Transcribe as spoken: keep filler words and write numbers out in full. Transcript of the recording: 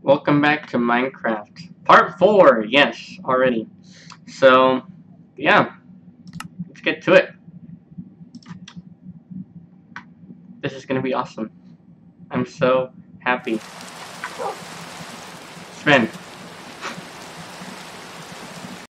Welcome back to Minecraft. Part four, yes, already. So, yeah, let's get to it. This is gonna be awesome. I'm so happy. Spin.